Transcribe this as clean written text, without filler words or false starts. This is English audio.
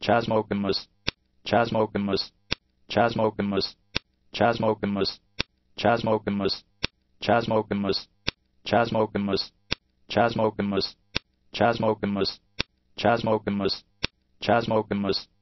chasmogamous, chasmogamous, chasmogamous, chasmogamous, chasmogamous, chasmogamous, chasmogamous, chasmogamous, chasmogamous, chasmogamous, chasmogamous,